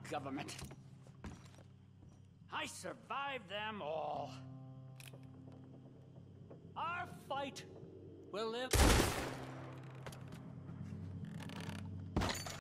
government. I survived them all. Our fight will live.